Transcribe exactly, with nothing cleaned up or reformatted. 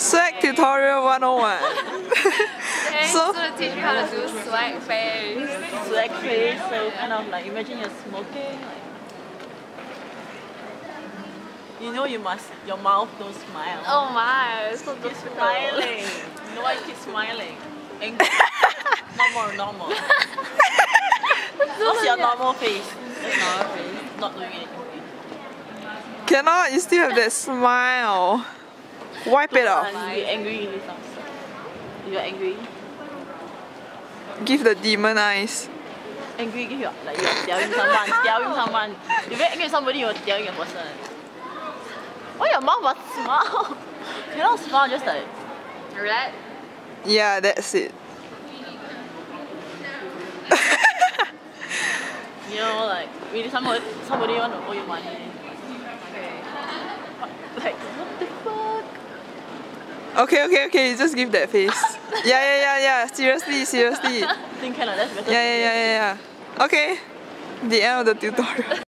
Swag tutorial one oh one. So to teach me how to do swag face. Swag face, so kind of like imagine you're smoking, like you know you must your mouth don't smile. Oh my, it's so Keep difficult. smiling. You know why you keep smiling? Angry. normal, normal. What's your normal face? That's normal face. Not doing anything. Cannot, you still have that smile. Wipe it off. You're angry in this house. You're angry. Give the demon eyes. Angry, give you like you're telling someone, telling someone. If you're angry with somebody, you're telling a person. Why your mouth must smile? You cannot smile just like. Right? Yeah, that's it. You know, like really somebody somebody want to owe you money. Like what the fuck? Okay, okay, okay, just give that face. Yeah, yeah, yeah, yeah. Seriously, seriously. Think kind of that's better. Yeah, yeah, yeah, yeah, yeah. Okay. The end of the tutorial.